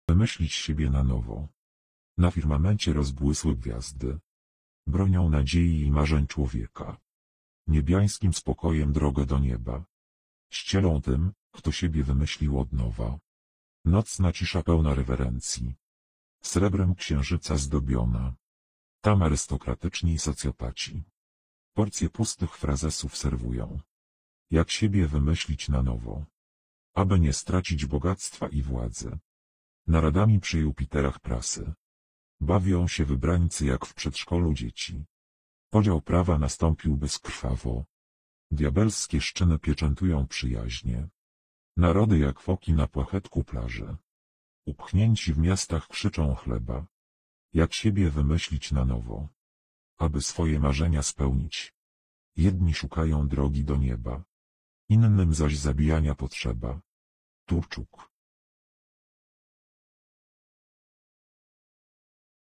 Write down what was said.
Wymyślić siebie na nowo. Na firmamencie rozbłysły gwiazdy. Bronią nadziei i marzeń człowieka. Niebiańskim spokojem drogę do nieba. Ścielą tym, kto siebie wymyślił od nowa. Nocna cisza pełna rewerencji. Srebrem księżyca zdobiona. Tam arystokratyczni socjopaci. Porcje pustych frazesów serwują. Jak siebie wymyślić na nowo. Aby nie stracić bogactwa i władzy. Naradami przy Jupiterach prasy. Bawią się wybrańcy jak w przedszkolu dzieci. Podział prawa nastąpił bezkrwawo. Diabelskie szczyny pieczętują przyjaźnie. Narody jak foki na płachetku plaży. Upchnięci w miastach krzyczą chleba. Jak siebie wymyślić na nowo. Aby swoje marzenia spełnić. Jedni szukają drogi do nieba. Innym zaś zabijania potrzeba. Turczuk.